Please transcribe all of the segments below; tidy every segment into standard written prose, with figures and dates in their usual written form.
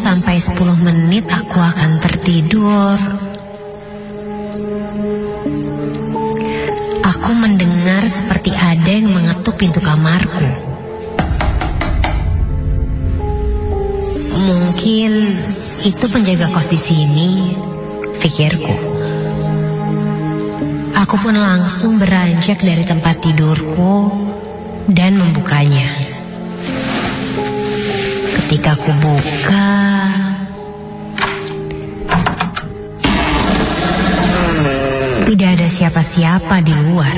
sampai 10 menit aku akan tertidur. Aku mendengar seperti ada yang mengetuk pintu kamarku. Mungkin itu penjaga kos di sini, pikirku. Aku pun langsung beranjak dari tempat tidurku dan membukanya. Ketika aku buka, tidak ada siapa-siapa di luar.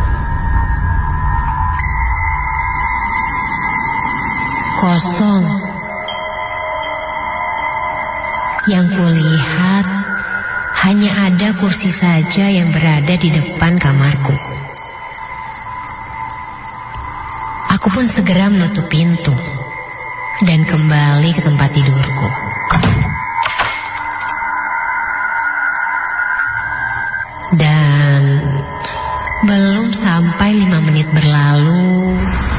Kosong. Yang kulihat hanya ada kursi saja yang berada di depan kamarku. Aku pun segera menutup pintu dan kembali ke tempat tidurku. Dan belum sampai 5 menit berlalu,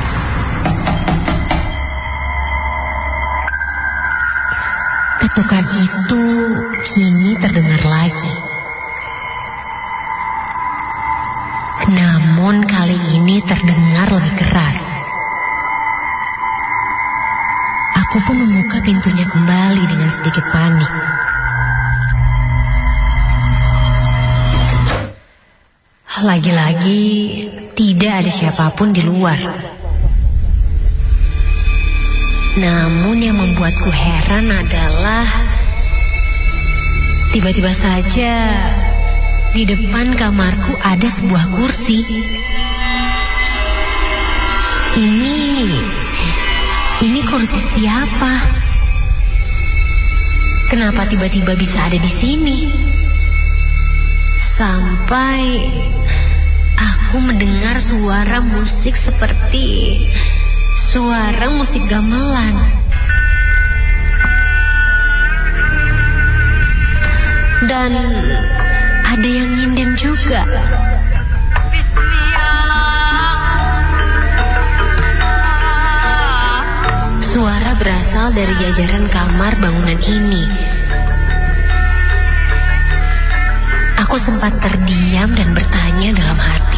ketukan itu kini terdengar lagi. Namun kali ini terdengar lebih keras. Aku pun membuka pintunya kembali dengan sedikit panik. Lagi-lagi tidak ada siapapun di luar. Namun yang membuatku heran adalah tiba-tiba saja di depan kamarku ada sebuah kursi. Ini kursi siapa? Kenapa tiba-tiba bisa ada di sini? Sampai aku mendengar suara musik seperti suara musik gamelan. Dan ada yang nyinden juga. Suara berasal dari jajaran kamar bangunan ini. Aku sempat terdiam dan bertanya dalam hati,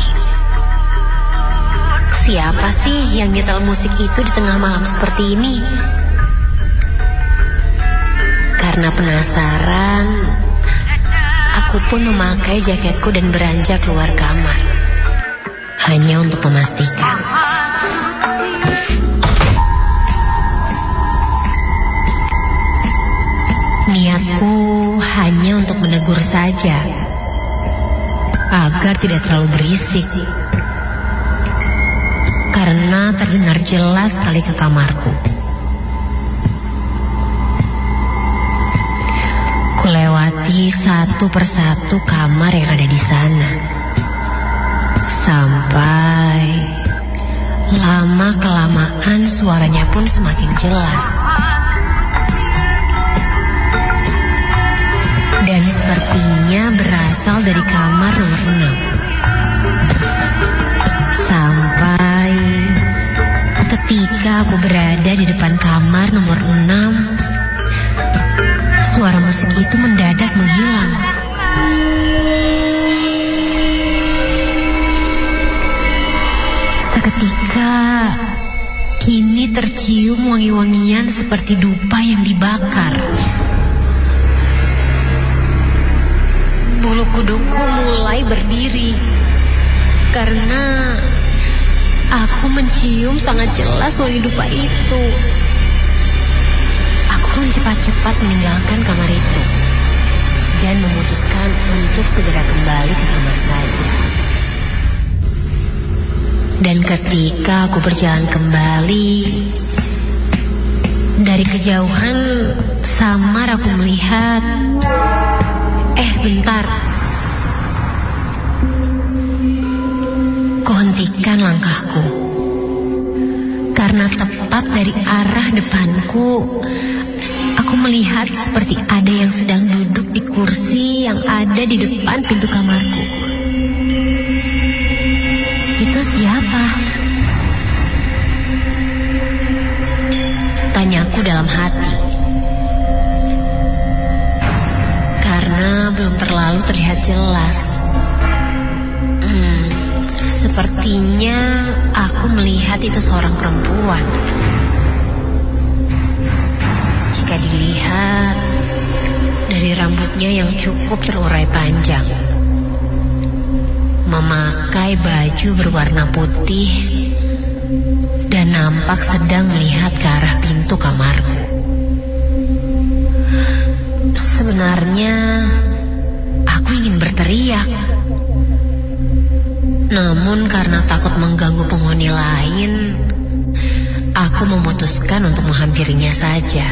siapa sih yang nyetel musik itu di tengah malam seperti ini? Karena penasaran, aku pun memakai jaketku dan beranjak keluar kamar, hanya untuk memastikan. Niatku hanya untuk menegur saja, agar tidak terlalu berisik, karena terdengar jelas sekali ke kamarku. Kulewati satu persatu kamar yang ada di sana, sampai lama-kelamaan suaranya pun semakin jelas. Dan sepertinya berasal dari kamar nomor 6. Sampai ketika aku berada di depan kamar nomor 6, suara musik itu mendadak menghilang. Seketika kini tercium wangi-wangian seperti dupa yang dibakar. Bulu kuduku mulai berdiri karena aku mencium sangat jelas wangi dupa itu. Aku pun cepat-cepat meninggalkan kamar itu dan memutuskan untuk segera kembali ke kamar saja. Dan ketika aku berjalan kembali, dari kejauhan samar aku melihat, bentar. Kuhentikan langkahku, karena tepat dari arah depanku, aku melihat seperti ada yang sedang duduk di kursi yang ada di depan pintu kamarku. Itu siapa? Tanyaku dalam hati. selalu terlihat jelas. Sepertinya aku melihat itu seorang perempuan. Jika dilihat dari rambutnya yang cukup terurai panjang, memakai baju berwarna putih, dan nampak sedang melihat ke arah pintu kamarku. Sebenarnya aku ingin berteriak, namun karena takut mengganggu penghuni lain, aku memutuskan untuk menghampirinya saja.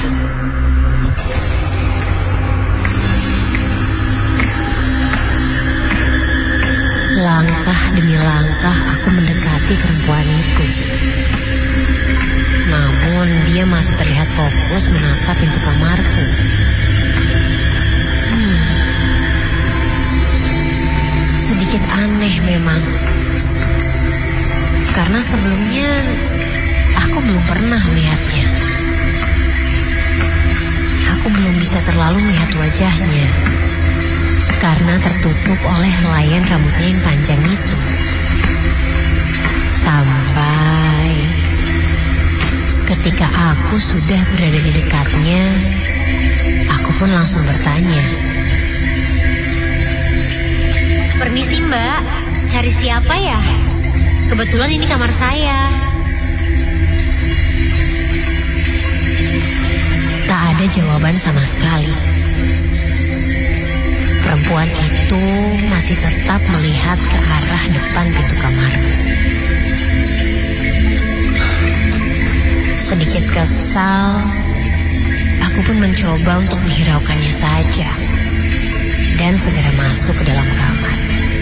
Langkah demi langkah aku mendekati perempuan itu. Namun dia masih terlihat fokus menatap pintu kamarku. Sedikit aneh memang, karena sebelumnya aku belum pernah melihatnya. Aku belum bisa terlalu melihat wajahnya, karena tertutup oleh helaian rambutnya yang panjang itu. Sampai ketika aku sudah berada di dekatnya, aku pun langsung bertanya. Permisi Mbak, cari siapa ya? Kebetulan ini kamar saya. Tak ada jawaban sama sekali. Perempuan itu masih tetap melihat ke arah depan pintu kamarku. Sedikit kesal, aku pun mencoba untuk menghiraukannya saja dan segera masuk ke dalam kamar.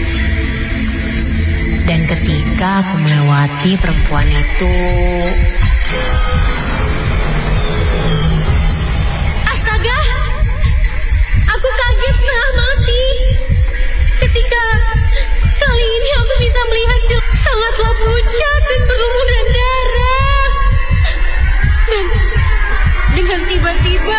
Dan ketika aku melewati perempuan itu, astaga, aku kaget setengah mati ketika kali ini aku bisa melihat sangatlah pucat dan berlumuran darah. Dan dengan tiba-tiba,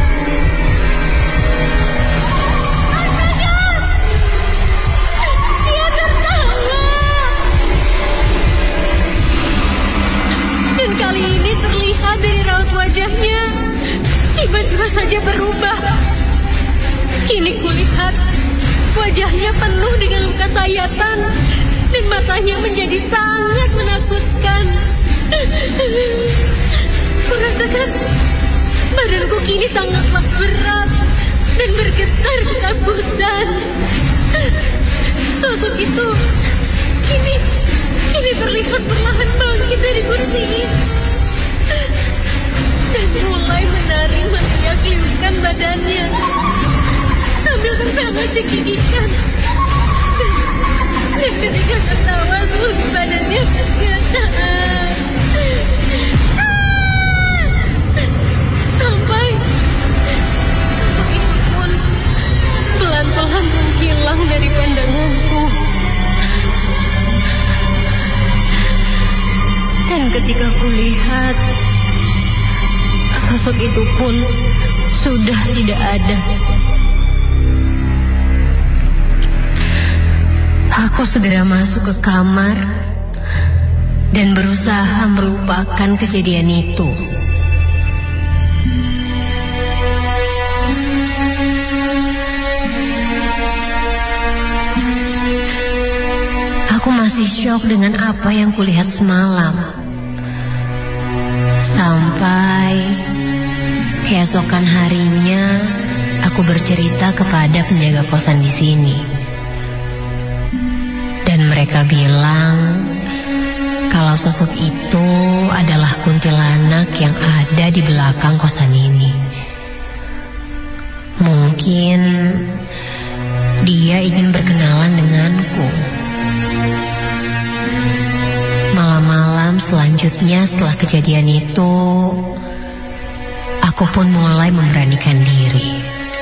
kali ini terlihat dari raut wajahnya tiba-tiba saja berubah. Kini kulihat wajahnya penuh dengan luka sayatan dan matanya menjadi sangat menakutkan. Kurasakan badanku kini sangatlah berat dan bergetar ketakutan. Sosok itu kini terlihat perlahan bangkit dari kursi itu dan mulai menariak-liukan badannya sambil tertawa cekikikan. Dan ketika tertawa seluruh badannya bergetar. Sampai sosok itu pun pelan-pelan menghilang dari pandanganku. Dan ketika kulihat, sosok itu pun sudah tidak ada. Aku segera masuk ke kamar dan berusaha melupakan kejadian itu. Aku masih syok dengan apa yang kulihat semalam. Sampai keesokan harinya aku bercerita kepada penjaga kosan di sini. Dan mereka bilang kalau sosok itu adalah kuntilanak yang ada di belakang kosan ini. Mungkin dia ingin berkenalan denganku. Malam-malam selanjutnya setelah kejadian itu, aku pun mulai memberanikan diri.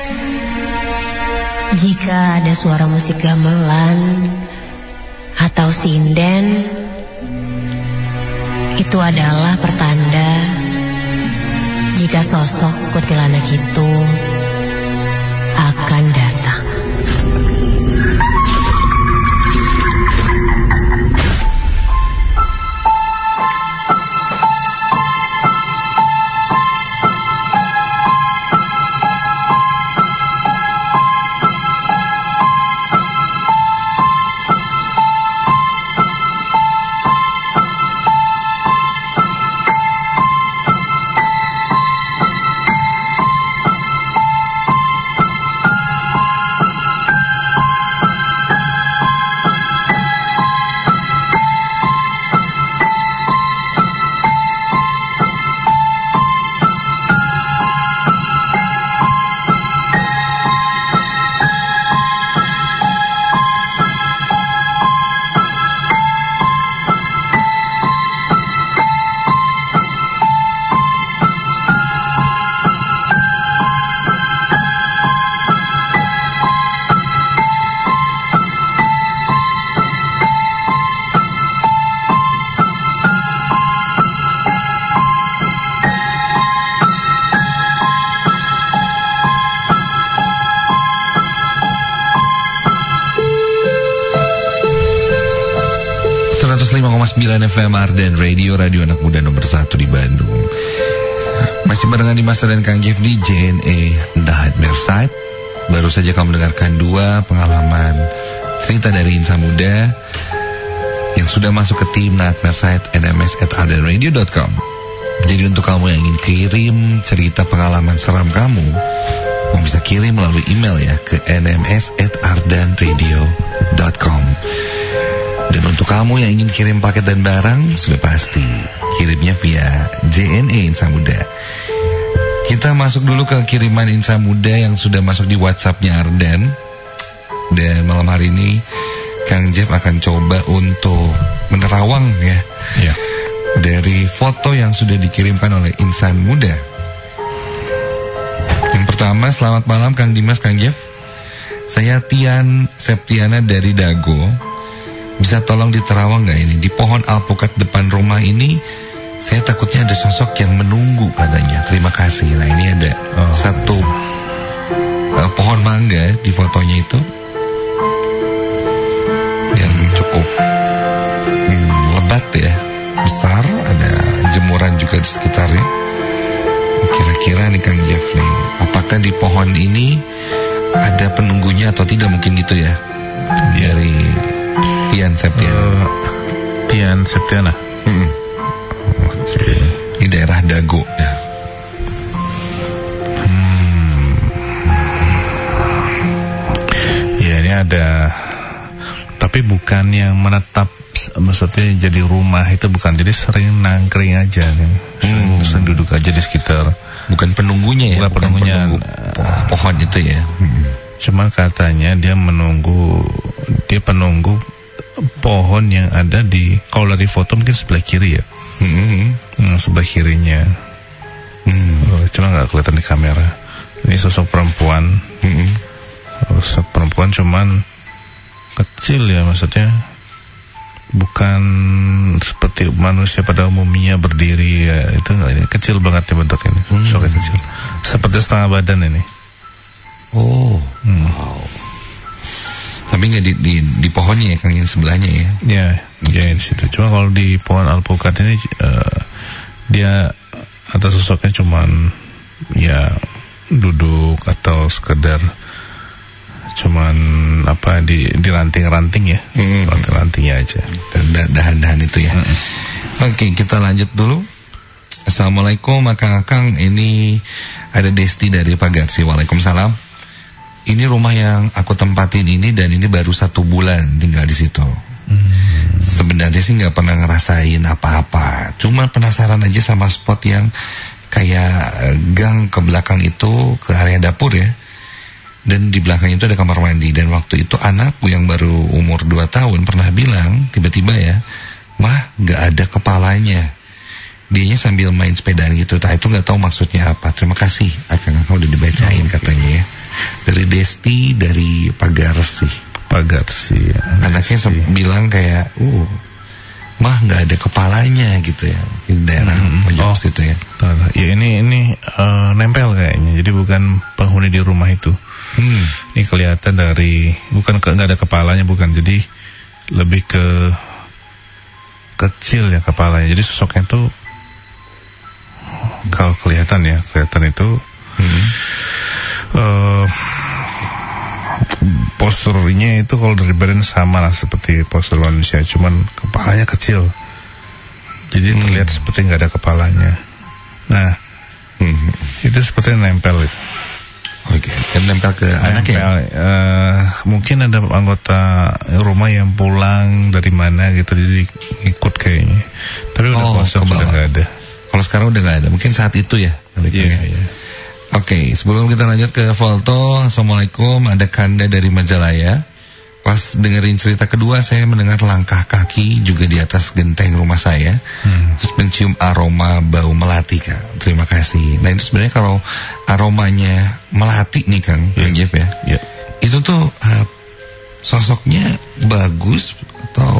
Jika ada suara musik gamelan atau sinden, itu adalah pertanda jika sosok kuntilanak itu akan datang. 101,9 FM Ardan Radio, radio anak muda nomor 1 di Bandung. Masih barengan Dimas dan Kang Jeff di JNE The Nightmare Side. Baru saja kamu mendengarkan 2 pengalaman cerita dari insan muda yang sudah masuk ke tim Nightmare Side nms@ardanradio.com. Jadi untuk kamu yang ingin kirim cerita pengalaman seram kamu, kamu bisa kirim melalui email ya ke nms@ardanradio.com. Dan untuk kamu yang ingin kirim paket dan barang, sudah pasti kirimnya via JNE Insan Muda. Kita masuk dulu ke kiriman Insan Muda yang sudah masuk di WhatsApp-nya Ardan. Dan malam hari ini Kang Jeff akan coba untuk menerawang ya, dari foto yang sudah dikirimkan oleh Insan Muda. Yang pertama, selamat malam Kang Dimas, Kang Jeff. Saya Tian Septiana dari Dago. Bisa tolong diterawang gak ini? Di pohon alpukat depan rumah ini saya takutnya ada sosok yang menunggu katanya. Terima kasih. Nah ini ada satu pohon mangga di fotonya itu yang cukup lebat ya, besar, ada jemuran juga di sekitarnya. Kira-kira nih Kang Jeff nih, apakah di pohon ini ada penunggunya atau tidak, mungkin gitu ya? Dari Tian Septiana. Tian Septiana. Okay. Di daerah Dago ya. Ya ini ada, tapi bukan yang menetap, maksudnya jadi rumah itu bukan, jadi sering nangkring aja nih. Sering duduk aja di sekitar. Bukan penunggunya ya, bukan penunggu pohon itu ya. Cuma katanya dia penunggu pohon yang ada di, kalau dari foto mungkin sebelah kiri ya. Sebelah kirinya. Cuma nggak kelihatan di kamera. Ini sosok perempuan. Sosok perempuan cuman kecil ya, maksudnya bukan seperti manusia pada umumnya berdiri ya, itu nggak, ini kecil banget ya bentuknya. Sosoknya kecil, seperti setengah badan ini. Wow. Tapi nggak di pohonnya ya, Kang, yang sebelahnya ya? Ya di situ. Cuma kalau di pohon alpukat ini dia atau sosoknya cuman ya duduk atau sekedar cuman apa di ranting-ranting ya, ranting-rantingnya aja. Dahan-dahan itu ya. Oke, kita lanjut dulu. Assalamualaikum Kang, ini ada Desti dari Pagarsi. Waalaikumsalam. Ini rumah yang aku tempatin ini, dan ini baru 1 bulan tinggal di situ. Sebenarnya sih nggak pernah ngerasain apa-apa, cuma penasaran aja sama spot yang kayak gang ke belakang itu, ke area dapur ya. Dan di belakang itu ada kamar mandi. Dan waktu itu anakku yang baru umur 2 tahun pernah bilang tiba-tiba ya, "Mah, nggak ada kepalanya." Dianya sambil main sepedaan gitu. Itu nggak tahu maksudnya apa. Terima kasih, Akang udah dibacain katanya ya. Dari Desti dari Pagarsi. Ya. Anaknya bilang kayak, "Mah, nggak ada kepalanya," gitu ya. Di daerah pojok situ ya. Ya ini nempel kayaknya. Jadi bukan penghuni di rumah itu. Ini kelihatan dari, bukan nggak ada kepalanya, bukan. Jadi lebih ke kecil ya kepalanya. Jadi sosoknya tuh kalau kelihatan itu posturnya itu kalau dari badan sama lah seperti postur manusia, cuman kepalanya kecil. Jadi terlihat seperti nggak ada kepalanya. Nah, itu seperti nempel itu. Oke, nempel ke anaknya. Mungkin ada anggota rumah yang pulang dari mana gitu, jadi ikut kayaknya. Tapi udah kosong, udah nggak ada. Kalau sekarang udah nggak ada, mungkin saat itu ya. Iya. Oke, sebelum kita lanjut ke foto, Assalamualaikum, ada Kanda dari Majalaya. Pas dengerin cerita kedua, saya mendengar langkah kaki juga di atas genteng rumah saya. Terus mencium aroma bau melati, Kang. Terima kasih. Nah, itu sebenarnya kalau aromanya melati nih, Kang Jeff ya. Itu tuh sosoknya bagus atau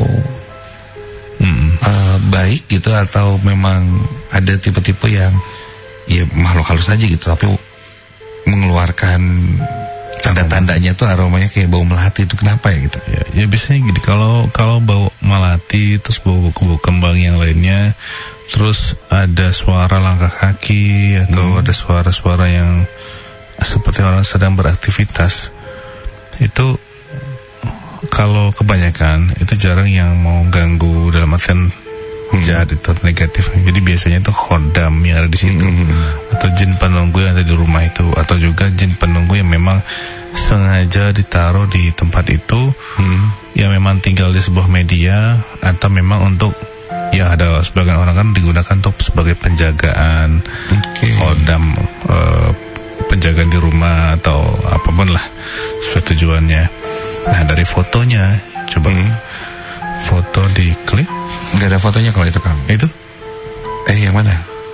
baik gitu, atau memang ada tipe-tipe yang ya makhluk halus aja gitu, tapi mengeluarkan Tanda-tandanya tuh aromanya kayak bau melati, itu kenapa ya gitu? Ya biasanya gini, kalau bau melati, terus bau kembang yang lainnya, terus ada suara langkah kaki atau ada suara-suara yang seperti orang sedang beraktivitas, itu kalau kebanyakan itu jarang yang mau ganggu dalam artian jahat itu negatif. Jadi biasanya itu khodam yang ada di situ, atau jin penunggu yang ada di rumah itu, atau juga jin penunggu yang memang sengaja ditaruh di tempat itu, yang memang tinggal di sebuah media, atau memang untuk ya ada sebagian orang kan digunakan untuk sebagai penjagaan, khodam, penjagaan di rumah atau apapun lah sesuai tujuannya. Nah dari fotonya coba foto di klik. Nggak ada fotonya kalau itu Kang. Itu? Yang mana?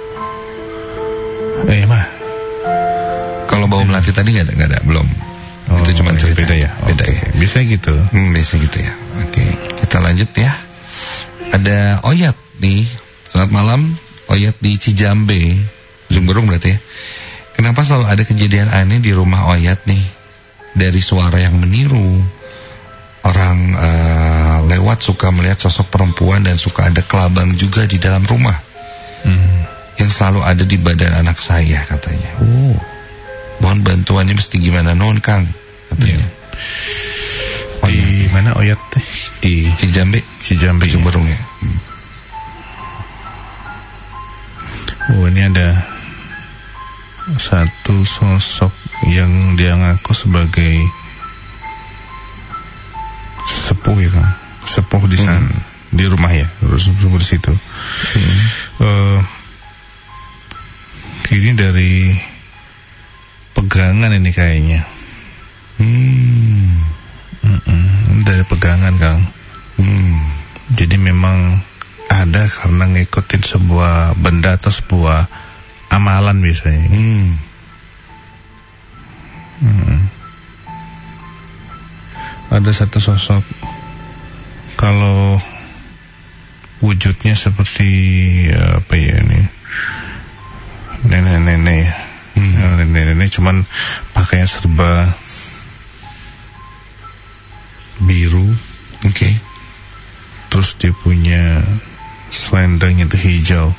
Yang mana? Kalau bau melati tadi nggak ada, belum. Itu cuma cerita. Beda ya? Beda ya. Bisa gitu. Bisa gitu ya. Oke, kita lanjut ya. Ada Oyat nih. Selamat malam, Oyat di Cijambe, Ujung Berung berarti ya. Kenapa selalu ada kejadian aneh di rumah Oyat nih? Dari suara yang meniru, orang lewat suka melihat sosok perempuan, dan suka ada kelabang juga di dalam rumah, yang selalu ada di badan anak saya katanya. Mohon bantuannya mesti gimana non Kang katanya. Di mana Oyat? Di Cijambe, Ujung Berung ya. Ini ada satu sosok yang dia ngaku sebagai sepuh ya Kang. Sepuh di sana, di rumah ya, sepuh di situ. Ini dari pegangan ini kayaknya. Dari pegangan Kang. Jadi memang ada karena ngikutin sebuah benda atau sebuah amalan biasanya. Ada satu sosok, kalau wujudnya seperti apa ya ini, nenek-nenek ya. Nenek-nenek cuman pakaian serba biru. Terus dia punya selendang itu hijau.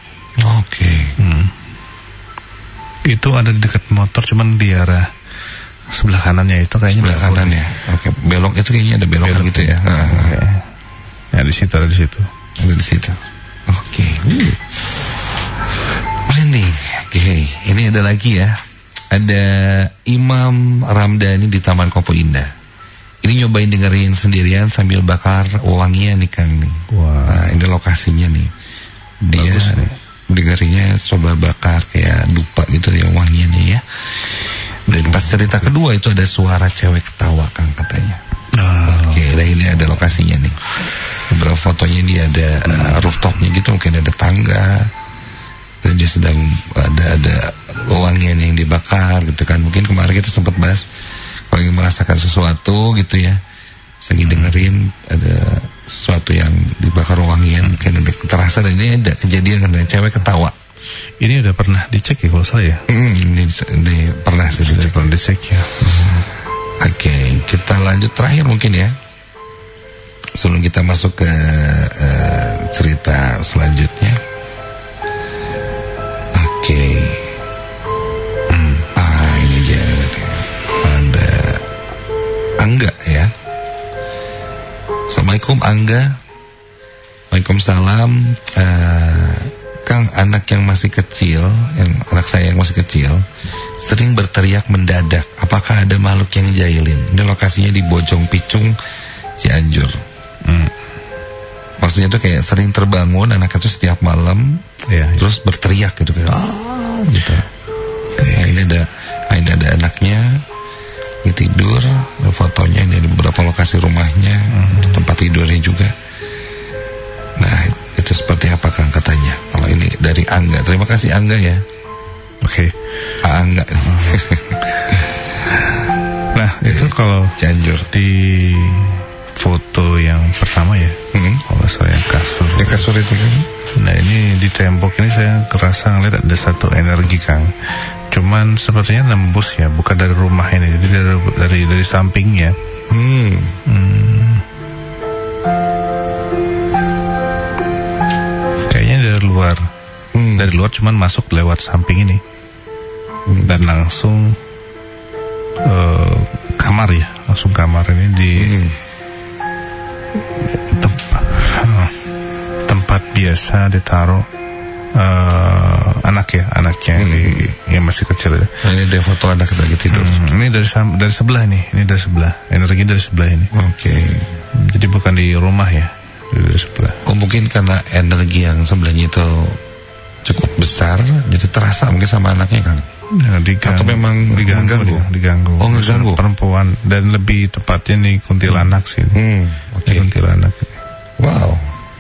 Itu ada di dekat motor, cuman di arah sebelah kanannya itu kayaknya. Sebelah kanan ya. Belok itu kayaknya ada belokan gitu ya. Ya di situ, ada di situ. Ada di situ. Merinding. Ini ada lagi ya. Ada Imam Ramdhani di Taman Kopo Indah. Ini nyobain dengerin sendirian sambil bakar wangian nih Kang nih. Nah, ini lokasinya nih. Dia dengerinnya coba bakar kayak dupa gitu ya wangiannya ya. Dan pas cerita kedua itu ada suara cewek ketawa Kang katanya. Dan ini ada lokasinya nih. Beberapa fotonya ini ada rooftopnya gitu, mungkin ada tangga. Dan dia sedang ada wangian yang dibakar gitu kan. Mungkin kemarin kita sempat bahas kalau ingin merasakan sesuatu gitu ya, lagi dengerin ada sesuatu yang dibakar wangian, mungkin ada terasa. Dan ini ada kejadian kan, cewek ketawa. Ini udah pernah dicek ya kalau saya? Ini pernah sih dicek. Pernah dicek ya. Kita lanjut terakhir mungkin ya, sebelum kita masuk ke cerita selanjutnya. Ini dia ada Angga ya. Assalamualaikum Angga. Waalaikumsalam. Kang, anak yang masih kecil, anak saya yang masih kecil, sering berteriak mendadak. Apakah ada makhluk yang jahilin? Ini lokasinya di Bojong Picung, Cianjur. Maksudnya tuh kayak sering terbangun anaknya tuh setiap malam, terus berteriak gitu kayak gitu. Nah, ini ada anaknya, ini tidur, fotonya ini ada beberapa lokasi rumahnya, tempat tidurnya juga. Nah, itu seperti apa Kang katanya? Kalau ini dari Angga. Terima kasih Angga ya. Angga. Nah, itu kalau Cianjur di foto yang pertama ya. Kalau saya kasur. Yang kasur itu kan. Nah ini di tembok ini saya kerasa ngeliat ada satu energi, Kang. Cuman sepertinya nembus ya, bukan dari rumah ini, jadi dari sampingnya. Kayaknya dari luar. Dari luar cuman masuk lewat samping ini. Dan langsung kamar ya, langsung kamar ini di tempat biasa ditaruh anaknya yang masih kecil ya. Nah, ini ada foto anak lagi tidur. Ini dari sebelah nih, ini dari sebelah, energi dari sebelah ini. Oke. Jadi bukan di rumah ya, dari sebelah. Oh mungkin karena energi yang sebelahnya itu cukup besar, jadi terasa mungkin sama anaknya kan. Ya, atau memang diganggu. Oh ngeganggu. Perempuan dan lebih tepatnya nih kuntilanak sih. Oke. Kuntilanak. Wow.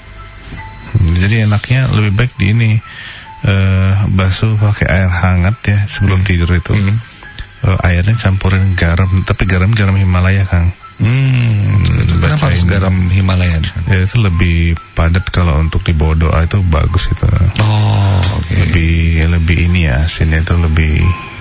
Jadi enaknya lebih baik di ini basuh pakai air hangat ya sebelum tidur itu. Airnya campurin garam, tapi garam Himalaya, Kang. Kenapa harus garam Himalaya? Ya itu lebih padat kalau untuk dibawa doa, itu bagus itu. Okay. Lebih ini ya, asinnya itu lebih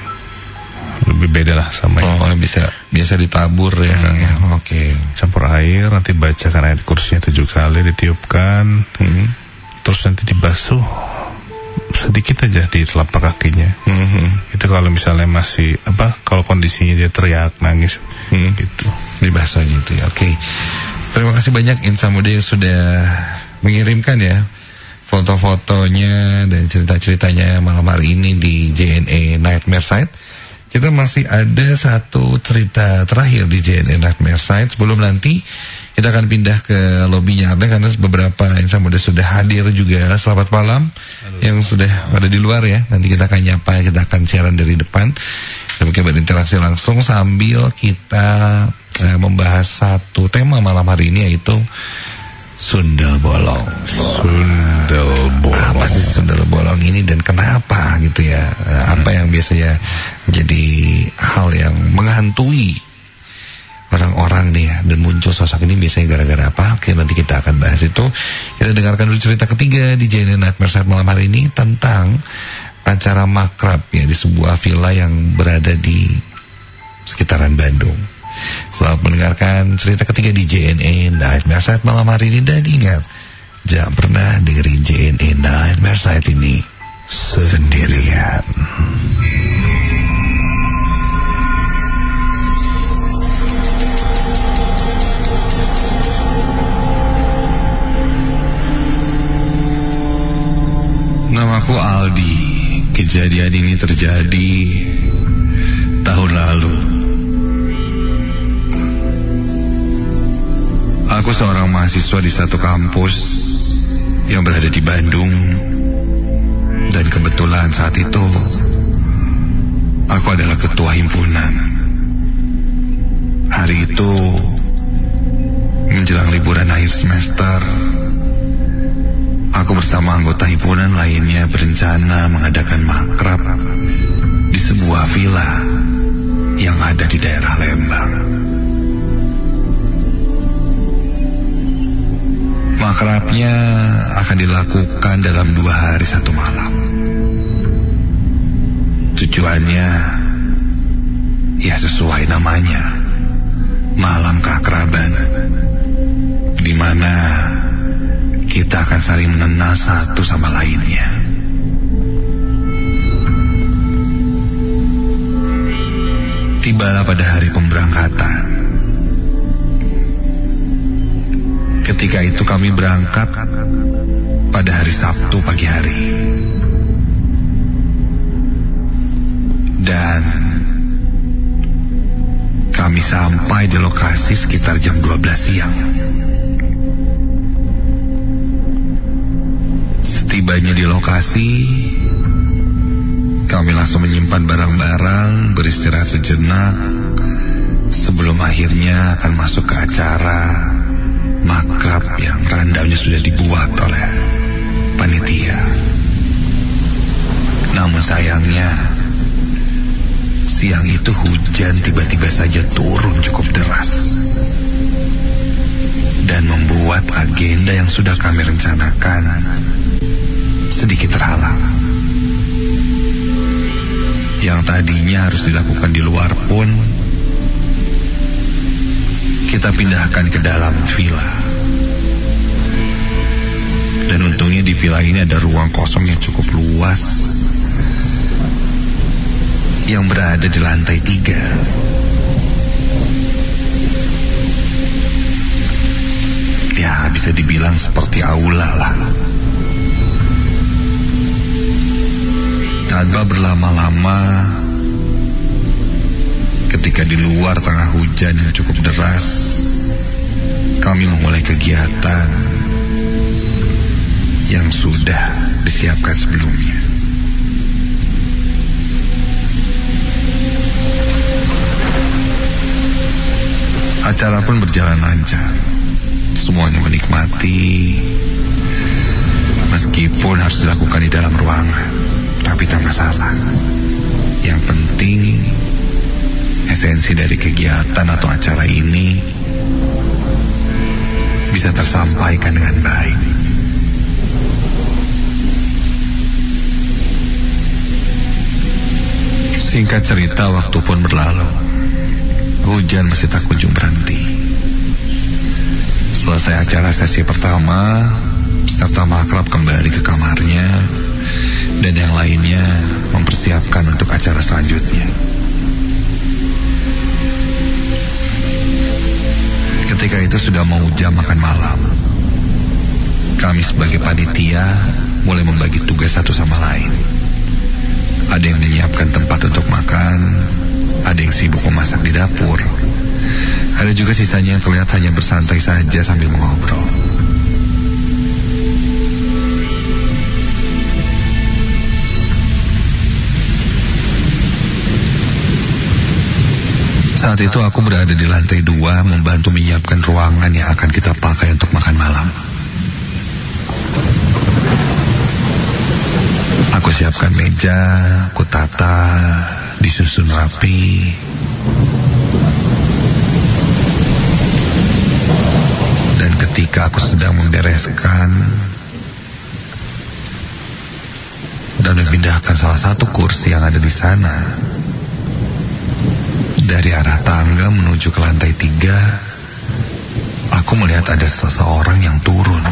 beda lah sama yang biasa ditabur ya. Oke. Campur air, nanti bacakan ayat kursinya 7 kali, ditiupkan. Terus nanti dibasuh sedikit aja di telapak kakinya. Itu kalau misalnya masih kalau kondisinya dia teriak, nangis gitu. Dibasuh aja itu ya. Oke. Terima kasih banyak Insa Muda yang sudah mengirimkan ya foto-fotonya dan cerita-ceritanya malam hari ini di JNE Nightmare Site. Kita masih ada satu cerita terakhir di JNE Nightmare Site. Sebelum nanti kita akan pindah ke lobbynya Arda, karena beberapa Insa Muda sudah hadir juga. Selamat malam. Yang sudah ada di luar ya. Nanti kita akan nyapa, kita akan siaran dari depan. Dan mungkin berinteraksi langsung sambil kita membahas satu tema malam hari ini, yaitu Sundel Bolong. Sundel Bolong. Apa sih Sundel Bolong ini dan kenapa gitu ya? Apa yang biasanya jadi hal yang menghantui orang-orang nih ya, dan muncul sosok ini biasanya gara-gara apa? Oke, nanti kita akan bahas itu. Kita dengarkan dulu cerita ketiga di JNE Nightmare Site malam hari ini tentang acara makrab ya di sebuah villa yang berada di sekitaran Bandung. Selamat mendengarkan cerita ketiga di JNE Nightmare Site malam hari ini. Dan ingat, jangan pernah dengerin JNE Nightmare Site ini sendirian. Namaku Aldi. Kejadian ini terjadi tahun lalu. Aku seorang mahasiswa di satu kampus yang berada di Bandung. Dan kebetulan saat itu aku adalah ketua himpunan. Hari itu menjelang liburan akhir semester, aku bersama anggota himpunan lainnya berencana mengadakan makrab di sebuah villa yang ada di daerah Lembang. Makrabnya akan dilakukan dalam 2 hari 1 malam. Tujuannya ya sesuai namanya, malam keakraban, di mana kita akan saling mengenal satu sama lainnya. Tibalah pada hari pemberangkatan. Ketika itu kami berangkat pada hari Sabtu pagi hari. Dan kami sampai di lokasi sekitar jam 12 siang. Setibanya di lokasi, kami langsung menyimpan barang-barang, beristirahat sejenak sebelum akhirnya akan masuk ke acara makrab yang randamnya sudah dibuat oleh panitia. Namun sayangnya, siang itu hujan tiba-tiba saja turun cukup deras. dan membuat agenda yang sudah kami rencanakan sedikit terhalang. Yang tadinya harus dilakukan di luar pun kita pindahkan ke dalam villa. Dan untungnya di villa ini ada ruang kosong yang cukup luas yang berada di lantai 3. Ya, bisa dibilang seperti aula lah. Tanpa berlama-lama, ketika di luar tengah hujan yang cukup deras, kami memulai kegiatan yang sudah disiapkan sebelumnya. Acara pun berjalan lancar. Semuanya menikmati, meskipun harus dilakukan di dalam ruangan, tapi tak masalah. Yang penting esensi dari kegiatan atau acara ini bisa tersampaikan dengan baik. Singkat cerita, waktu pun berlalu. Hujan masih tak kunjung berhenti. Selesai acara sesi pertama, peserta makrab kembali ke kamarnya, dan yang lainnya mempersiapkan untuk acara selanjutnya. Ketika itu sudah mau jam makan malam. Kami sebagai panitia mulai membagi tugas satu sama lain. Ada yang menyiapkan tempat untuk makan, ada yang sibuk memasak di dapur, ada juga sisanya yang terlihat hanya bersantai saja sambil mengobrol. Saat itu aku berada di lantai 2 membantu menyiapkan ruangan yang akan kita pakai untuk makan malam. Aku siapkan meja, aku tata, disusun rapi. Dan ketika aku sedang membereskan dan memindahkan salah satu kursi yang ada di sana dari arah tangga menuju ke lantai 3, aku melihat ada seseorang yang turun.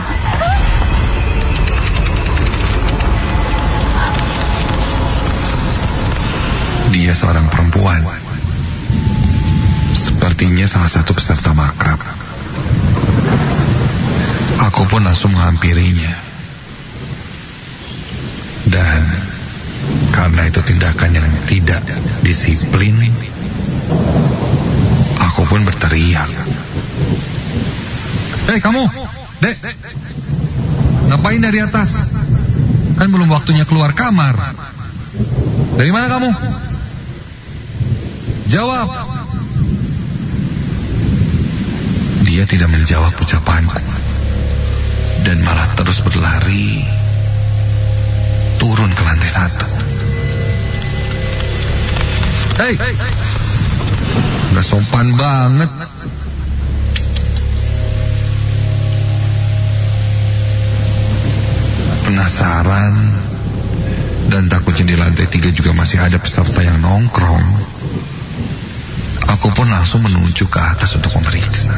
Dia seorang perempuan, sepertinya salah satu peserta makrab. Aku pun langsung menghampirinya. Dan karena itu tindakan yang tidak disiplin, aku pun berteriak. "Hei kamu, Dek, ngapain dari atas? Kan belum waktunya keluar kamar. Dari mana kamu? Jawab." Dia tidak menjawab ucapanku dan malah terus berlari turun ke lantai 1. "Hei, gak sopan banget." Penasaran dan takutnya di lantai 3 juga masih ada peserta yang nongkrong, aku pun langsung menuju ke atas untuk memeriksa.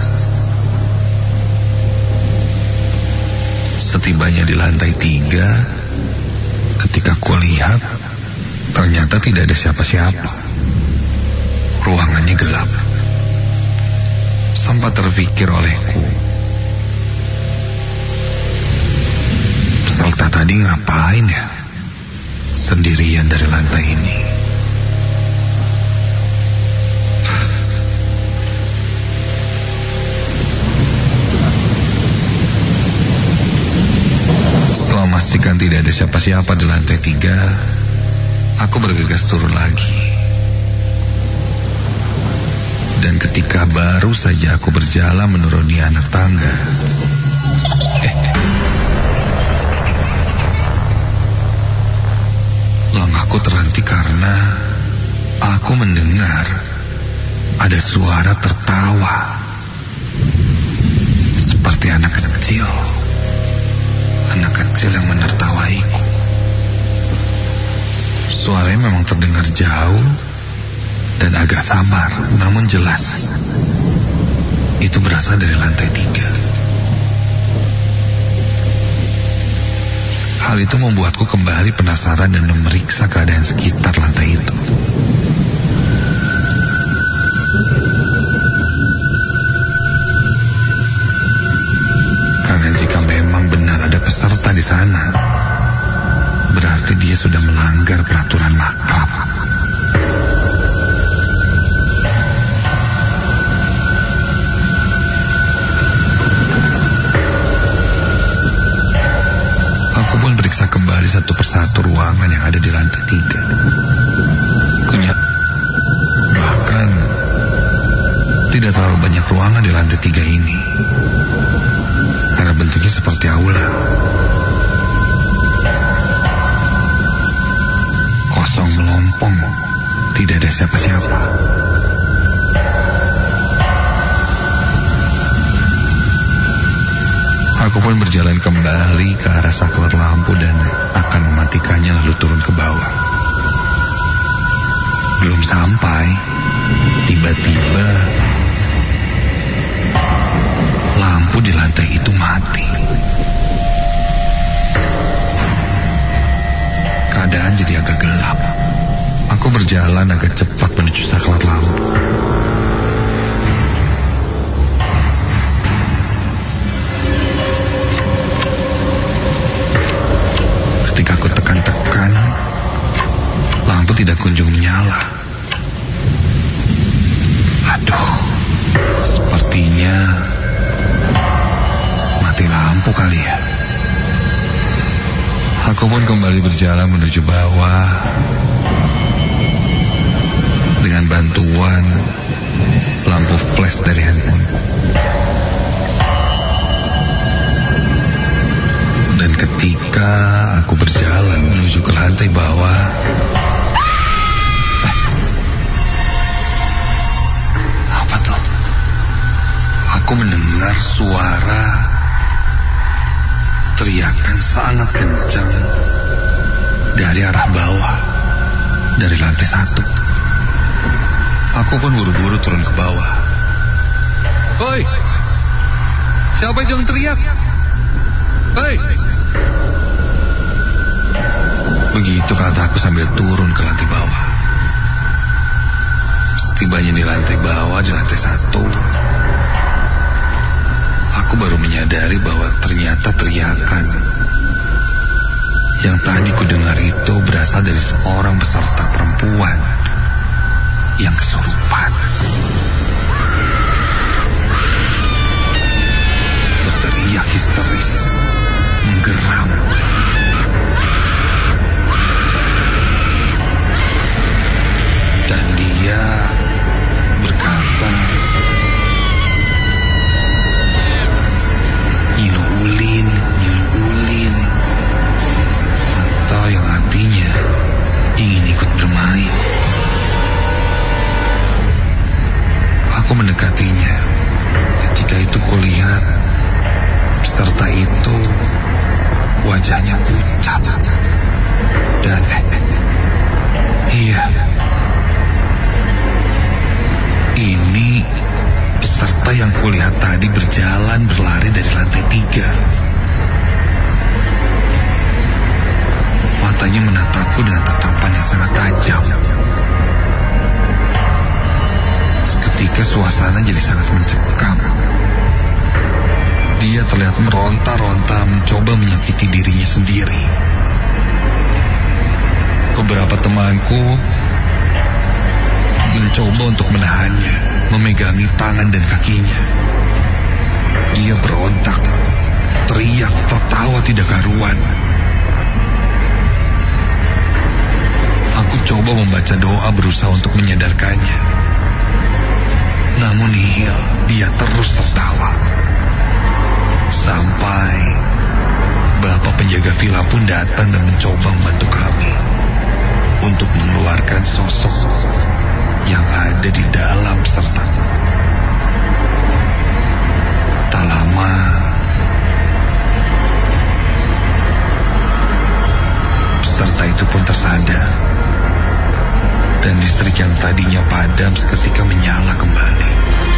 Setibanya di lantai 3, ketika ku lihat, ternyata tidak ada siapa-siapa. Ruangannya gelap. Sempat terpikir olehku, peserta tadi ngapain ya sendirian dari lantai ini? Setelah memastikan tidak ada siapa-siapa di lantai 3, aku bergegas turun lagi. Dan ketika baru saja aku berjalan menuruni anak tangga, langkahku terhenti karena aku mendengar ada suara tertawa. Seperti seperti anak kecil. Anak kecil yang menertawaiku. Suaranya memang terdengar jauh dan agak samar, namun jelas. Itu berasal dari lantai 3. Hal itu membuatku kembali penasaran dan memeriksa keadaan sekitar lantai itu. Karena jika memang benar ada peserta di sana, berarti dia sudah melanggar peraturan maktab. Aku pun periksa kembali satu persatu ruangan yang ada di lantai 3. Bahkan tidak terlalu banyak ruangan di lantai 3 ini, karena bentuknya seperti aula. Kosong melompong, tidak ada siapa-siapa. Aku pun berjalan kembali ke arah saklar lampu dan akan mematikannya lalu turun ke bawah. Belum sampai, tiba-tiba lampu di lantai itu mati. Keadaan jadi agak gelap. Aku berjalan agak cepat menuju saklar lampu. Ketika aku tekan-tekan, lampu tidak kunjung menyala. Aduh, sepertinya mati lampu kali ya. Aku pun kembali berjalan menuju bawah dengan bantuan lampu flash dari handphone. Dan ketika aku berjalan menuju ke lantai bawah, apa tuh? Aku mendengar suara teriakan sangat kencang dari arah bawah, dari lantai 1. Aku pun buru-buru turun ke bawah. Hoi, siapa yang teriak? Hei! Begitu kataku sambil turun ke lantai bawah. Setibanya di lantai bawah, di lantai 1, aku baru menyadari bahwa ternyata teriakan yang tadi ku dengar itu berasal dari seorang peserta perempuan yang kesurupan. Berteriak histeris, menggeram. Dan dia berkata, Nyilu ulin, atau yang artinya ingin ikut bermain. Aku mendekatinya. Ketika itu kulihat peserta itu wajahnya pucat dan iya, ini peserta yang kulihat tadi berjalan berlari dari lantai 3. Matanya menatapku dengan tatapan yang sangat tajam. Seketika suasana jadi sangat mencekam. Dia terlihat meronta-ronta mencoba menyakiti dirinya sendiri. Beberapa temanku mencoba untuk menahannya, memegangi tangan dan kakinya. Dia berontak, teriak, tertawa tidak karuan. Aku coba membaca doa berusaha untuk menyadarkannya. Namun nihil, dia terus tertawa. Sampai bapak penjaga villa pun datang dan mencoba membantu kami untuk mengeluarkan sosok yang ada di dalam peserta. Tak lama peserta itu pun tersadar, dan listrik yang tadinya padam seketika menyala kembali.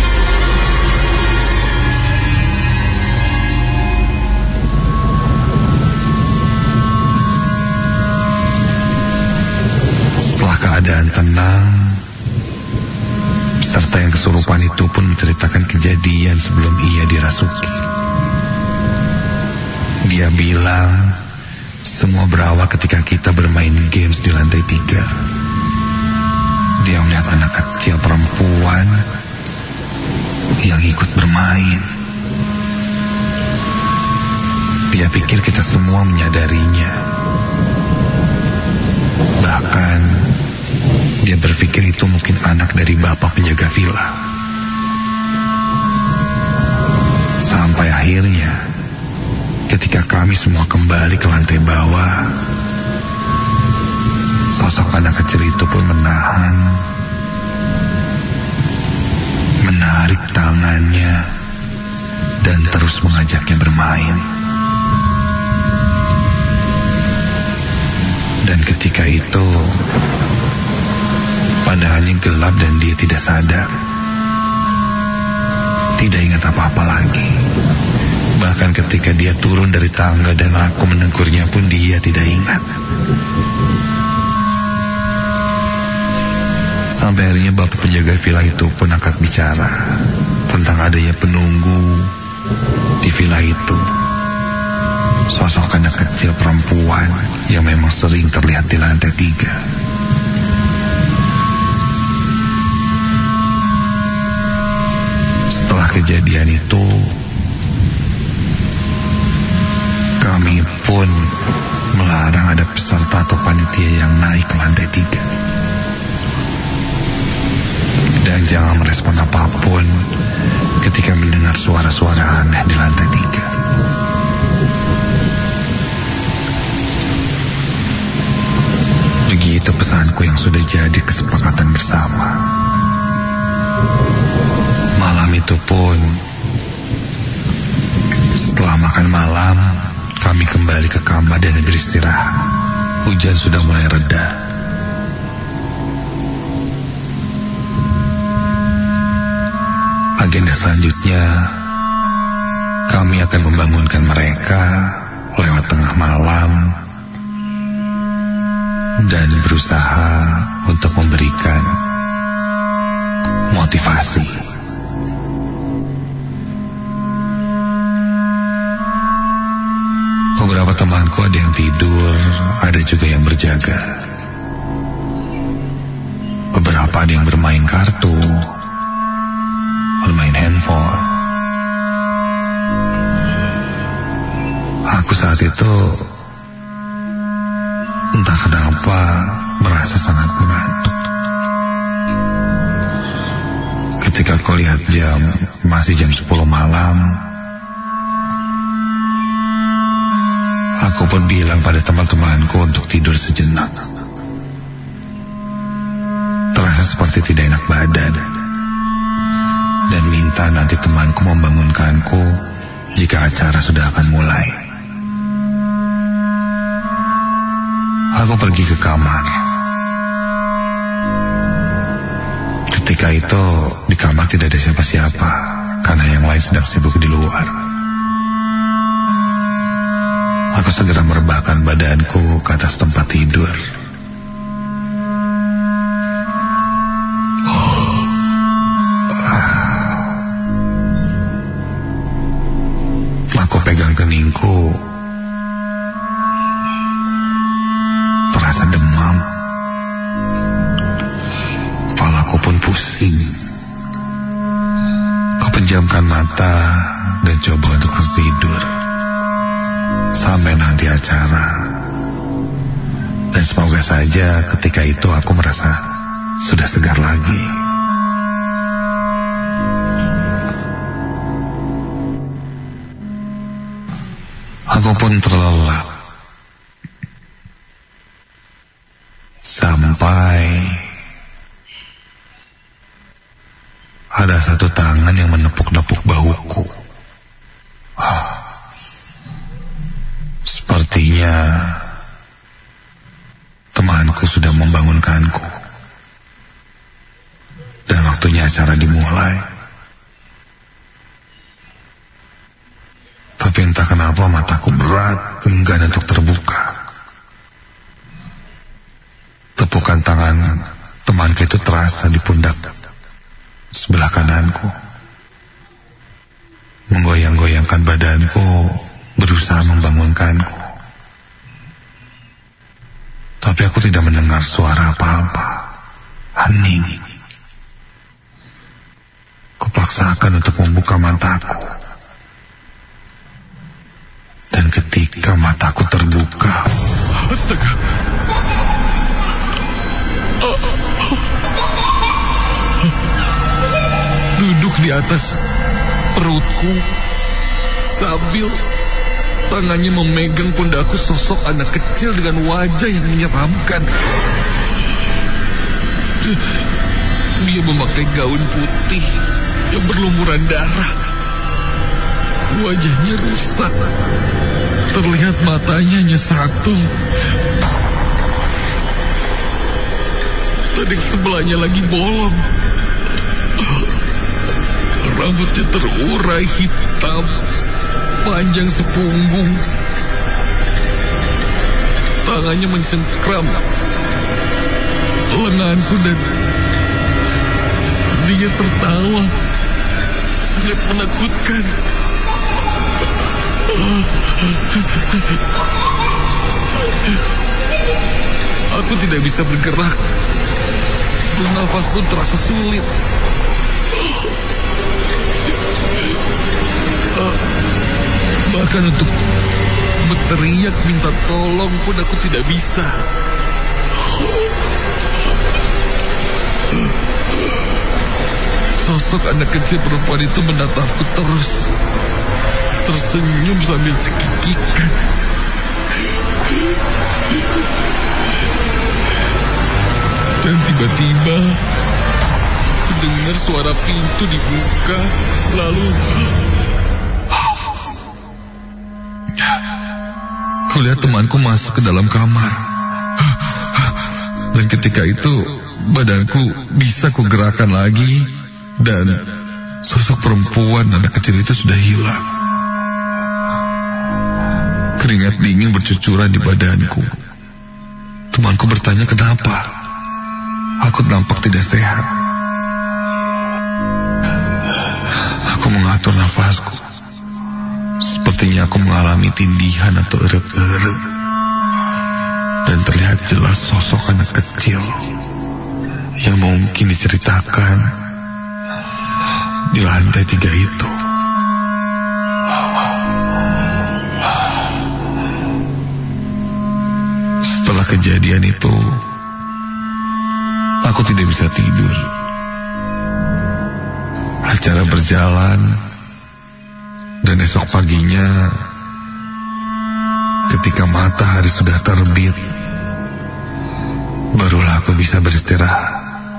Setelah keadaan tenang, peserta yang kesurupan itu pun menceritakan kejadian sebelum ia dirasuki. Dia bilang, semua berawal ketika kita bermain games di lantai 3. Dia melihat anak kecil perempuan yang ikut bermain. Dia pikir kita semua menyadarinya. Bahkan dia berpikir itu mungkin anak dari bapak penjaga villa. Sampai akhirnya, ketika kami semua kembali ke lantai bawah, sosok anak kecil itu pun menarik tangannya, dan terus mengajaknya bermain. Dan ketika itu, padahalnya gelap dan dia tidak sadar. Tidak ingat apa-apa lagi. Bahkan ketika dia turun dari tangga dan aku menegurnya pun dia tidak ingat. Sampai akhirnya bapak penjaga villa itu pun angkat bicara tentang adanya penunggu di villa itu. Sosok anak kecil perempuan yang memang sering terlihat di lantai 3. Setelah kejadian itu, kami pun melarang ada peserta atau panitia yang naik ke lantai 3. Dan jangan merespon apapun ketika mendengar suara-suara aneh di lantai 3. Begitu pesanku yang sudah jadi kesepakatan bersama. Malam itu pun, setelah makan malam, kami kembali ke kamar dan beristirahat. Hujan sudah mulai reda. Agenda selanjutnya, kami akan membangunkan mereka lewat tengah malam dan berusaha untuk memberikan motivasi. Beberapa temanku ada yang tidur, ada juga yang berjaga. Beberapa ada yang bermain kartu, bermain handphone. Aku saat itu entah kenapa merasa sangat mengantuk. Ketika aku lihat jam, masih jam 10 malam, aku pun bilang pada teman-temanku untuk tidur sejenak. Terasa seperti tidak enak badan, dan minta nanti temanku membangunkanku jika acara sudah akan mulai. Aku pergi ke kamar. Ketika itu di kamar tidak ada siapa-siapa karena yang lain sedang sibuk di luar. Aku segera merebahkan badanku ke atas tempat tidur. Aku pegang keningku. Terasa demam. Kepalaku pun pusing. Aku pejamkan mata dan coba untuk tidur sampai nanti acara. Dan semoga saja ketika itu aku merasa sudah segar lagi. Aku pun terlelap sampai ada satu tangan yang menepuk-nepuk bahuku. Sepertinya temanku sudah membangunkanku. Dan waktunya acara dimulai. Tapi entah kenapa mataku berat, enggan untuk terbuka. Tepukan tangan temanku itu terasa di pundak sebelah kananku. Menggoyang-goyangkan badanku, berusaha membangunkanku. Tapi aku tidak mendengar suara apa-apa. Hening. Kupaksakan untuk membuka mataku. Dan ketika mataku terbuka, astaga, duduk di atas perutku sambil tangannya memegang pundakku sosok anak kecil dengan wajah yang menyeramkan. Dia memakai gaun putih yang berlumuran darah. Wajahnya rusak. Terlihat matanya hanya satu. Dan yang sebelahnya lagi bolong. Rambutnya terurai hitam, panjang sepunggung. Tangannya mencengkram lenganku dan dia tertawa sangat menakutkan. Aku tidak bisa bergerak. Bernafas pun terasa sulit. Bahkan untuk berteriak minta tolong pun aku tidak bisa. Sosok anak kecil perempuan itu menatapku terus, tersenyum sambil cekikikan. Dan tiba-tiba dengar suara pintu dibuka, lalu kulihat temanku masuk ke dalam kamar. Dan ketika itu badanku bisa kugerakkan lagi dan sosok perempuan anak kecil itu sudah hilang. Keringat dingin bercucuran di badanku. Temanku bertanya kenapa. Aku nampak tidak sehat. Aku mengatur nafasku. Sepertinya aku mengalami tindihan atau erep-erep. Dan terlihat jelas sosok anak kecil yang mungkin diceritakan di lantai 3 itu. Setelah kejadian itu, aku tidak bisa tidur. Acara berjalan, dan esok paginya, ketika matahari sudah terbit, barulah aku bisa beristirahat.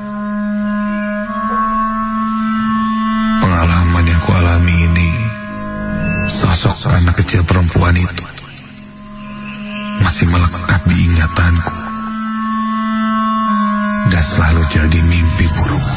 Pengalaman yang kualami ini, sosok anak kecil perempuan itu masih melekat di ingatanku dan selalu jadi mimpi burukku.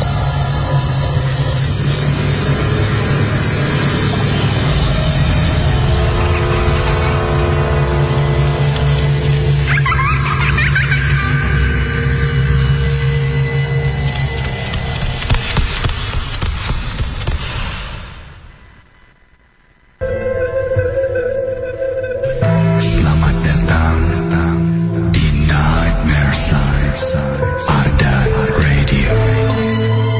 Di Nightmare Side Ardan Radio.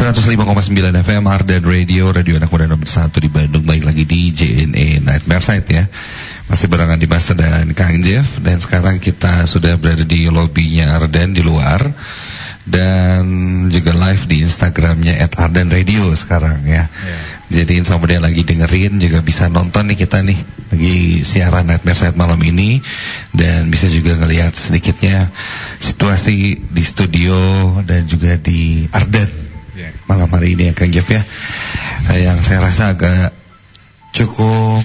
105,9 FM Ardan Radio anak muda nomor 1 di Bandung. Baik lagi di JNE Nightmare Site ya. Masih barengan di Basta dan Kang Jeff. Dan sekarang kita sudah berada di lobbynya Ardan di luar. Dan juga live di Instagramnya @ardanradio sekarang ya. Jadi insya Allah lagi dengerin juga bisa nonton nih kita nih lagi siaran Nightmare Site malam ini. Dan bisa juga ngelihat sedikitnya situasi di studio dan juga di Ardan malam hari ini ya Kang Jeff ya. Yang saya rasa agak cukup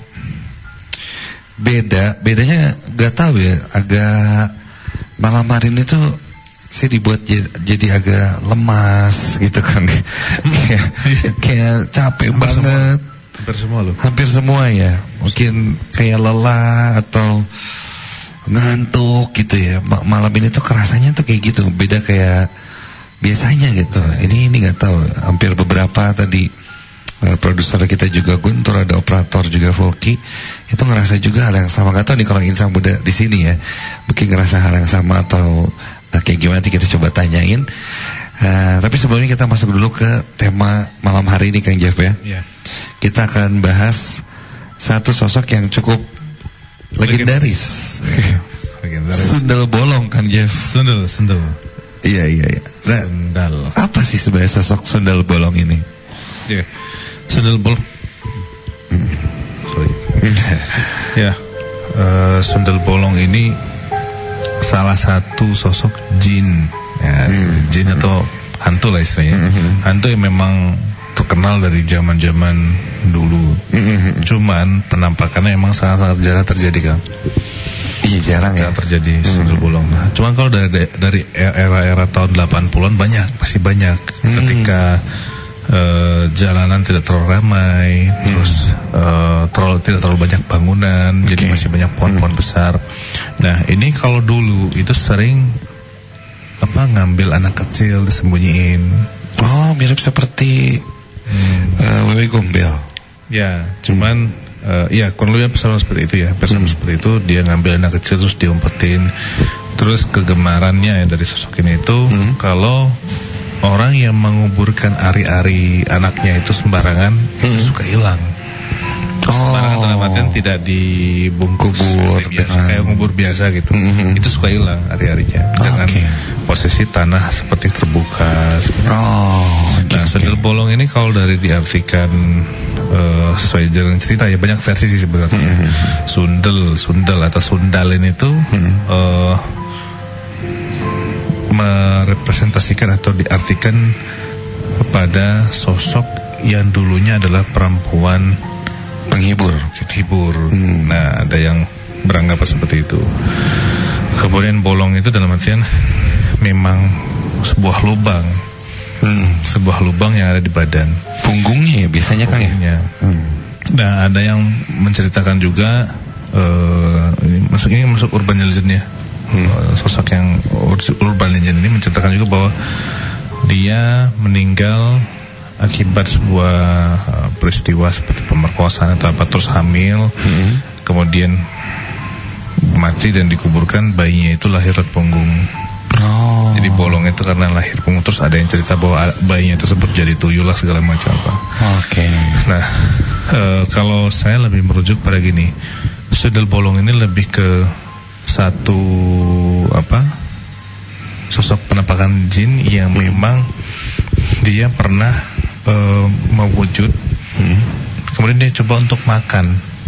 bedanya gak tahu ya, agak malam hari ini tuh saya dibuat jadi agak lemas gitu kan. kayak capek banget. Hampir semua ya. Mungkin kayak lelah atau ngantuk gitu ya. Malam ini tuh kerasanya tuh kayak gitu, beda kayak biasanya gitu. Ini nggak tahu. Hampir beberapa tadi produser kita juga Guntur, ada operator juga Volky, itu ngerasa juga hal yang sama. Nggak tahu nih kalau insan muda di sini ya, mungkin ngerasa hal yang sama atau kayak gimana? Kita coba tanyain. Tapi sebelumnya kita masuk dulu ke tema malam hari ini Kang Jeff ya. Kita akan bahas satu sosok yang cukup legendaris. Sundel bolong Kang Jeff. Sundel. Iya. Nah, sundal. Apa sih sebenarnya sosok sundal bolong ini? Sundal bolong. Sundal bolong ini salah satu sosok jin. Jin atau hantu lah istilahnya. Hantu yang memang terkenal dari zaman-zaman dulu. Cuman penampakannya emang sangat-sangat jarang terjadi kan. Iya jarang ya terjadi sundel bolong. Nah, cuman kalau dari era-era tahun 80-an masih banyak. Ketika jalanan tidak terlalu ramai, terus tidak terlalu banyak bangunan, jadi masih banyak pohon-pohon besar. Nah, ini kalau dulu itu sering ngambil anak kecil disembunyiin. Oh, mirip seperti Wewe Gombel. Ya, cuman kurang lebih sama seperti itu ya. Seperti itu, dia ngambil anak kecil terus diumpetin. Terus kegemarannya dari sosok ini itu kalau orang yang menguburkan ari-ari anaknya itu sembarangan suka hilang. Sembarangan dalam artian tidak dibungkus biasa, kayak ngubur biasa gitu. Itu suka hilang ari-arinya dengan posisi tanah seperti terbuka. Nah, sundel bolong ini kalau dari diartikan sesuai jalan cerita ya, banyak versi sih sebenarnya. Sundel atau sundalin itu merepresentasikan atau diartikan kepada sosok yang dulunya adalah perempuan penghibur. Nah, ada yang beranggapan seperti itu. Kemudian bolong itu dalam artian memang sebuah lubang. Sebuah lubang yang ada di badan. Punggungnya ya biasanya kan ya. Nah, ada yang menceritakan juga ini masuk urban legend ya. Sosok yang urban legend ini menceritakan juga bahwa dia meninggal akibat sebuah peristiwa seperti pemerkosaan atau apa, terus hamil, kemudian mati dan dikuburkan, bayinya itu lahir dari punggung. Jadi bolong itu karena lahir punggung. Terus ada yang cerita bahwa bayinya tersebut jadi tuyul lah segala macam apa. Nah, kalau saya lebih merujuk pada gini, sundel bolong ini lebih ke satu sosok penampakan jin yang memang dia pernah mewujud, kemudian dia coba untuk makan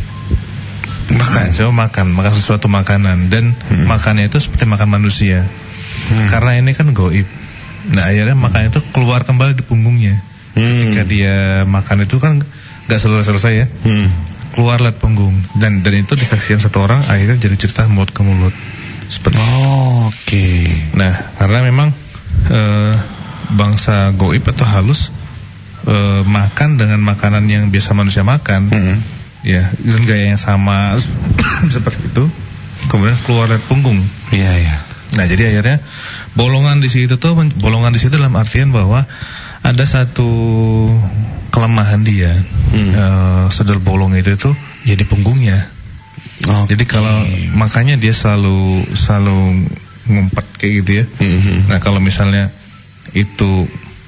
sesuatu makanan, dan makannya itu seperti makan manusia. Karena ini kan goib. Nah, akhirnya makannya itu keluar kembali di punggungnya. Ketika dia makan itu kan gak selesai ya, keluar lewat punggung, dan itu disaksikan satu orang, akhirnya jadi cerita mulut ke mulut seperti Nah, karena memang bangsa goib atau halus makan dengan makanan yang biasa manusia makan, ya, dengan gaya yang sama seperti itu, kemudian keluar lewat punggung. Nah, jadi akhirnya bolongan di situ dalam artian bahwa ada satu kelemahan dia. Sundel bolong itu ya di punggungnya. Jadi kalau makanya dia selalu ngumpet kayak gitu ya. Nah, kalau misalnya itu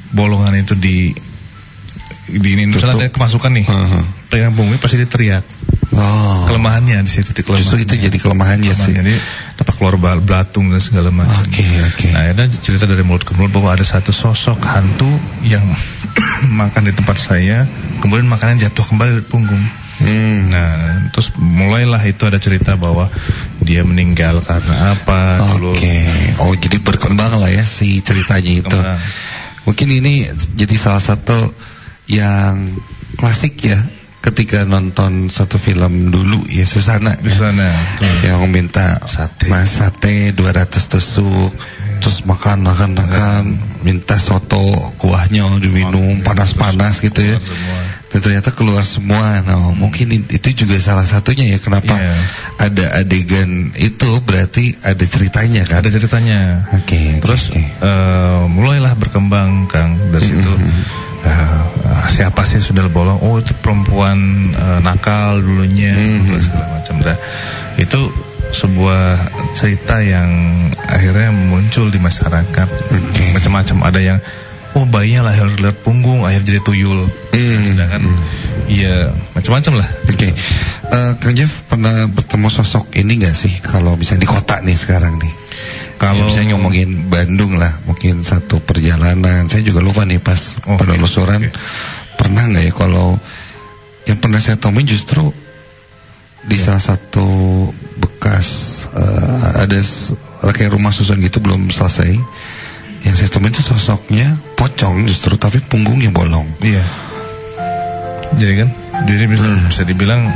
bolongan itu di ini misalnya ada kemasukan nih, pegang punggungnya pasti dia teriak. Kelemahannya di situ, justru itu jadi kelemahannya sih. Jadi dapat keluar belatung dan segala macam. Oke. Nah, ada cerita dari mulut ke mulut bahwa ada satu sosok hantu yang makan di tempat saya, kemudian makanan jatuh kembali di punggung. Nah, terus mulailah itu ada cerita bahwa dia meninggal karena apa. Oh, jadi berkembang lah ya si ceritanya itu. Mungkin ini jadi salah satu yang klasik ya, ketika nonton satu film dulu ya, Susana yang minta sate 200 tusuk, terus makan, minta soto, kuahnya diminum panas-panas gitu ya, dan ternyata keluar semua. Nah, mungkin itu juga salah satunya ya, kenapa ada adegan itu, berarti ada ceritanya kan? Ada ceritanya. Terus mulailah berkembang, Kang, dari situ. Siapa sih Sundel Bolong? Oh, itu perempuan nakal dulunya, segala macam. Itu sebuah cerita yang akhirnya muncul di masyarakat. Macam-macam, ada yang bayinya lahir lihat punggung, akhirnya jadi tuyul. Sedangkan ya macam-macam lah. Kang Jeff pernah bertemu sosok ini nggak sih, kalau misalnya di kota nih sekarang nih? Kalau misalnya ngomongin Bandung lah, mungkin satu perjalanan, saya juga lupa nih pas penelusuran, pernah nggak ya, kalau yang pernah saya temuin justru di salah satu bekas ada kayak rumah susun gitu belum selesai, yang saya temuin itu sosoknya pocong justru, tapi punggungnya bolong. Iya. Jadi kan, bisa dibilang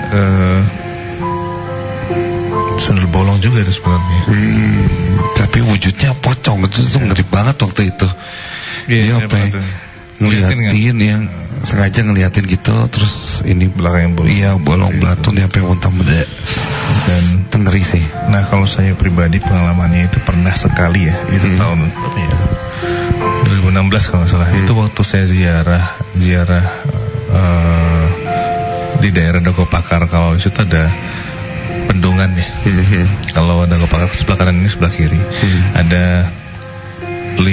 Sundel Bolong juga itu sebenarnya. Tapi wujudnya pocong, itu tuh ngeri banget waktu itu. Dia ngeliatin yang sengaja ngeliatin gitu, terus ini belakang yang bolong. Iya, bolong belatung dia sampai muntah muda. Dan ngeri sih. Nah, kalau saya pribadi pengalamannya itu pernah sekali ya, itu tahun berapa ya? 2016 kalau nggak salah. Itu waktu saya ziarah di daerah Dago Pakar. Kalau di situ ada bendungan ya. Kalau Dago Pakar sebelah kanan, ini sebelah kiri. Ada 5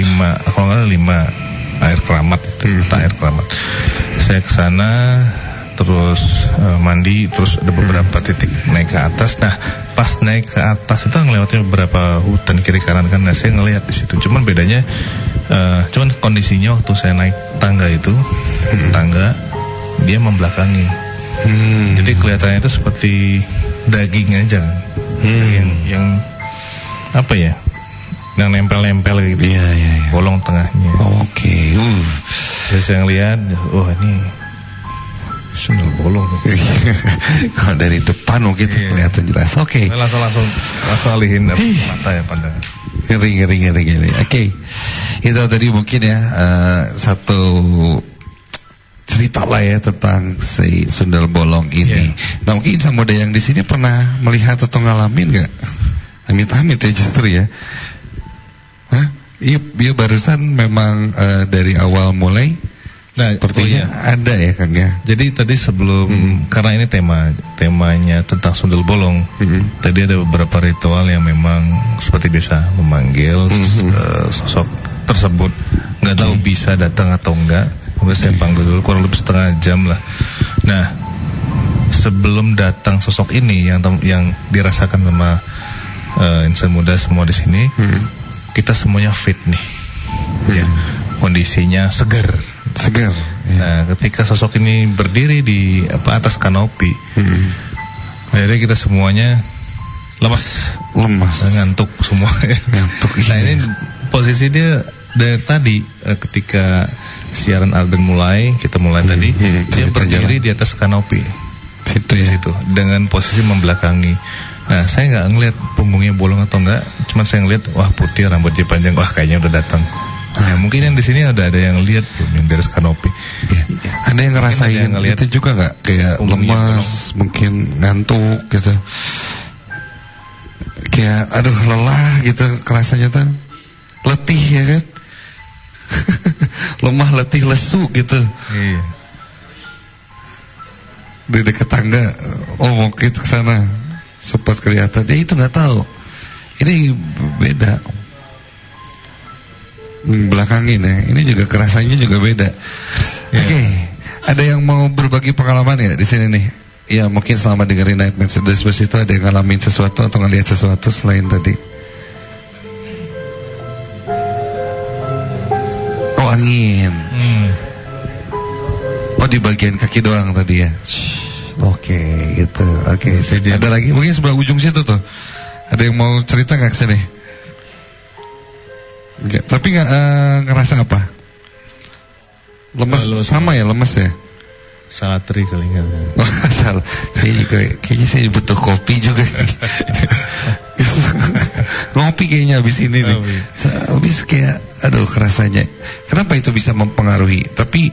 air keramat itu, air keramat. Saya ke sana terus mandi, terus ada beberapa titik naik ke atas. Nah, pas naik ke atas itu ngelewatin beberapa hutan kiri kanan kan. Nah, saya ngelihat di situ. Cuman bedanya cuman kondisinya waktu saya naik tangga itu, tangga dia membelakangi. Jadi kelihatannya itu seperti daging aja. Yang apa ya? Yang nempel-nempel gitu. Iya. Bolong tengahnya. Jadi saya ngelihat, ini Sundel Bolong. Kalau dari depan mungkin kelihatan jelas. Langsung alihin mata ya pandangan. Ngeri. Itu tadi mungkin ya satu cerita lah ya tentang si Sundel Bolong ini. Nah, mungkin sama ada yang di sini pernah melihat atau ngalamin nggak? Amit-amit ya justru ya. Iya, barusan memang dari awal mulai. Nah, sepertinya ada ya, Kang ya. Jadi tadi sebelum karena ini temanya tentang Sundel Bolong, tadi ada beberapa ritual yang memang seperti biasa memanggil sosok tersebut. Nggak tahu bisa datang atau enggak. Kemudian saya panggil dulu kurang lebih setengah jam lah. Nah, sebelum datang sosok ini yang dirasakan sama insan muda semua di sini, kita semuanya fit nih, ya, kondisinya segar. Nah, ketika sosok ini berdiri di atas kanopi, akhirnya kita semuanya lemas, ngantuk semua. Nah, ini posisi dia dari tadi ketika siaran Alden kita mulai tadi, dia berdiri di atas kanopi situ dengan posisi membelakangi. Nah, saya nggak ngeliat punggungnya bolong atau enggak, cuma saya ngeliat putih, rambutnya panjang, kayaknya udah datang. Nah, mungkin yang di sini ada yang lihat yang dari kanopi. Ada yang ngerasain itu juga nggak, kayak lemas, mungkin ngantuk gitu, kayak lelah gitu, kerasanya tuh letih ya kan. Lemah, letih, lesu gitu. Iya. Di dekat tangga, mungkin ke sana sempat kelihatan. Itu nggak tahu. Ini beda. belakangin ya. Ini juga kerasanya juga beda. Oke. Ada yang mau berbagi pengalaman ya di sini nih? Ya mungkin selama dengerin Nightmare Desbos itu ada yang ngalamin sesuatu atau ngelihat sesuatu selain tadi. Oh, angin. Oh, di bagian kaki doang tadi ya. Oke, gitu. Oke, ada lagi mungkin sebelah ujung situ tuh. Ada yang mau cerita nggak kesini? Enggak, tapi nggak ngerasa apa? Lemes sama ya, lemes ya? Salah tri kali nggak? Salah. Saya juga kayaknya saya butuh kopi juga. Ngopi kayaknya habis ini nih. Habis kayak aduh kerasanya. Kenapa itu bisa mempengaruhi? Tapi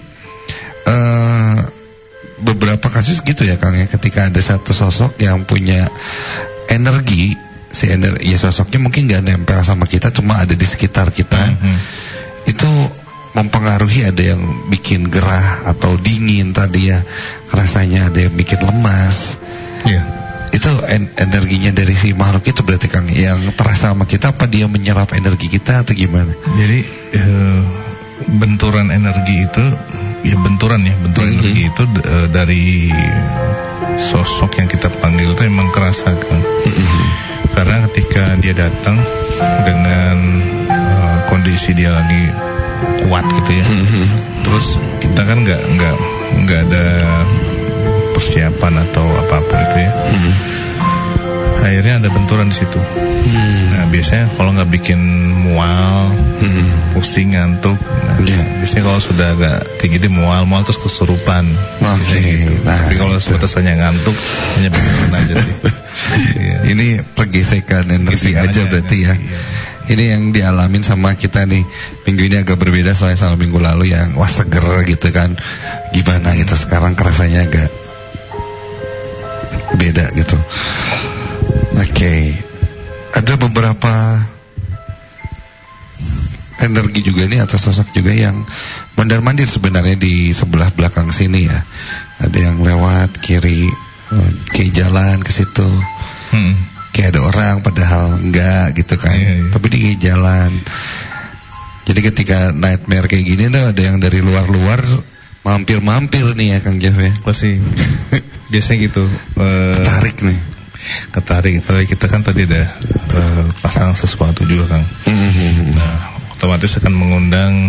beberapa kasus gitu ya Kang ya, ketika ada satu sosok yang punya energi, ya sosoknya mungkin nggak nempel sama kita, cuma ada di sekitar kita, itu mempengaruhi. Ada yang bikin gerah atau dingin tadi ya, rasanya ada yang bikin lemas. Itu energinya dari si makhluk itu berarti Kang yang terasa sama kita, apa dia menyerap energi kita atau gimana? Jadi benturan energi itu benturan energi itu dari sosok yang kita panggil itu emang kerasa kan. Karena ketika dia datang dengan kondisi dia lagi kuat gitu ya, terus kita kan nggak ada persiapan atau apapun itu ya, akhirnya ada benturan di situ. Nah biasanya kalau nggak bikin mual, pusing, ngantuk, biasanya kalau sudah agak kayak gitu mual terus kesurupan. Gitu. Tapi kalau sebatas hanya ngantuk, hanya bingung aja sih. Ini pergesekan energi aja berarti ya. Ini yang dialamin sama kita nih. Minggu ini agak berbeda soalnya sama minggu lalu yang wah seger gitu kan. Gimana gitu, sekarang kerasanya agak beda gitu. Oke. Ada beberapa energi juga nih atau sosok juga yang mondar-mandir sebenarnya di sebelah belakang sini ya. Ada yang lewat kiri, kayak jalan ke situ. Kayak ada orang padahal enggak gitu kan. Tapi dia kayak jalan. Jadi ketika nightmare kayak gini tuh ada yang dari luar-luar mampir-mampir nih ya Kang Jeff ya. Pasti. Biasanya gitu. Ketarik. Padahal kita kan tadi ada pasang sesuatu juga Kang. Nah, otomatis akan mengundang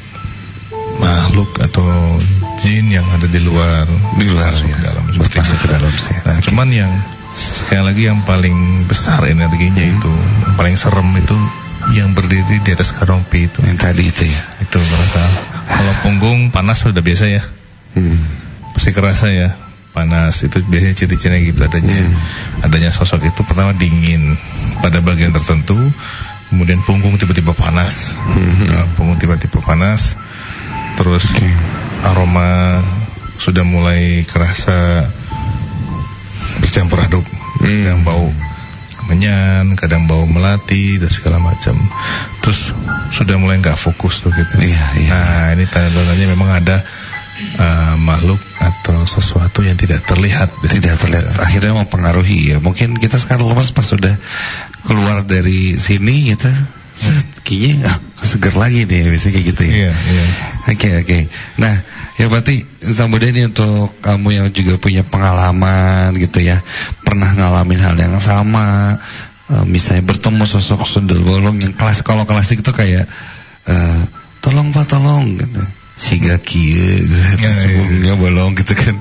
makhluk atau jin yang ada di luar masuk ya. ke dalam, masuk ke dalam. Nah, cuman yang sekali lagi yang paling besar energinya itu, yang paling serem itu yang berdiri di atas karompi itu. Yang tadi itu ya. Itu merasa kalau punggung panas sudah biasa ya. Pasti kerasa ya. Panas itu biasanya ciri-cirinya gitu adanya sosok itu. Pertama dingin pada bagian tertentu, kemudian punggung tiba-tiba panas. Punggung tiba-tiba panas, terus aroma sudah mulai kerasa bercampur aduk, kadang bau menyan, kadang bau melati dan segala macam. Terus sudah mulai nggak fokus tuh gitu. Nah ini tanda-tandanya memang ada makhluk atau sesuatu yang tidak terlihat. Akhirnya mempengaruhi ya. Mungkin kita sekarang lemas pas sudah keluar dari sini gitu, kayaknya seger lagi nih, biasanya kayak gitu ya. Oke. Nah, ya berarti Sambuda ini untuk kamu yang juga punya pengalaman gitu ya, pernah ngalamin hal yang sama, misalnya bertemu sosok sundel bolong yang kalau klasik itu kayak tolong Pak, tolong gitu. Siga kieu sebelumnya bolong gitu kan.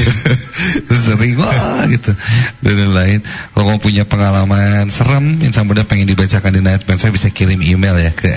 Sering wah gitu. Dan lain. Kalau kamu punya pengalaman serem yang Sambuda pengen dibacakan di Nightmare, saya bisa kirim email ya ke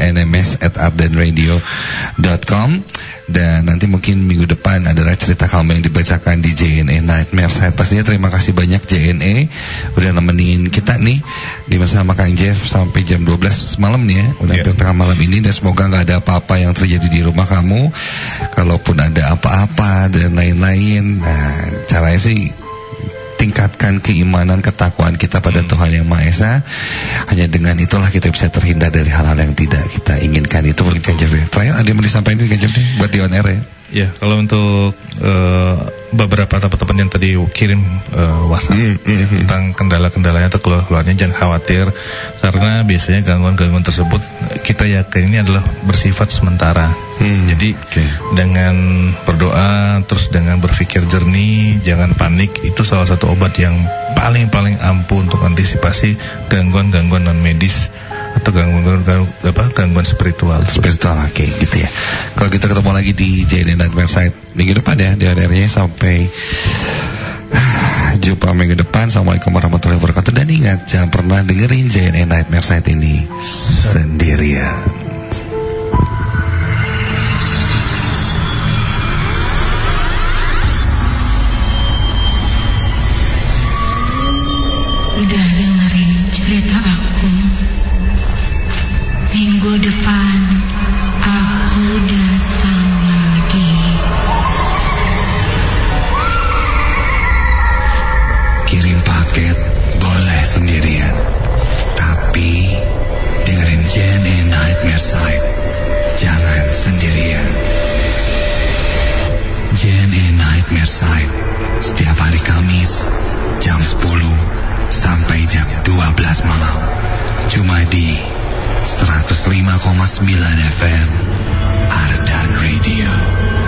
nms@ardenradio.com. Dan nanti mungkin minggu depan adalah cerita kamu yang dibacakan di JNE Nightmare. Saya pastinya terima kasih banyak JNE udah nemenin kita nih di bersama Kang Jeff sampai jam 12 malam nih ya. Udah hampir tengah malam ini, dan semoga gak ada apa-apa yang terjadi di rumah kamu. Kalaupun ada apa-apa dan lain-lain, nah caranya sih tingkatkan keimanan, ketakwaan kita pada Tuhan Yang Maha Esa. Hanya dengan itulah kita bisa terhindar dari hal-hal yang tidak kita inginkan. Itu mungkin Kang Jeff. Terakhir ada yang mau disampaikan Kang Jeff buat di on air ya? Ya, kalau untuk beberapa teman-teman yang tadi kirim WhatsApp tentang kendala-kendalanya atau keluar-keluarnya, jangan khawatir karena biasanya gangguan-gangguan tersebut kita yakin ini adalah bersifat sementara. Jadi dengan berdoa terus dengan berpikir jernih, jangan panik, itu salah satu obat yang paling ampuh untuk antisipasi gangguan-gangguan non medis atau gangguan spiritual. Oke, gitu ya. Kalau kita ketemu lagi di JNE Nightmare Site minggu depan ya, di hari-harinya sampai jumpa minggu depan. Assalamualaikum warahmatullahi wabarakatuh. Dan ingat, jangan pernah dengerin JNE Nightmare Site ini sendirian. Udah dengerin cerita aku? Minggu depan aku datang lagi. Kirim paket boleh sendirian, tapi dengerin JNE Nightmare Site jangan sendirian. JNE Nightmare Site setiap hari Kamis jam 10 sampai jam 12 malam, cuma di 105,9 FM Ardan Radio.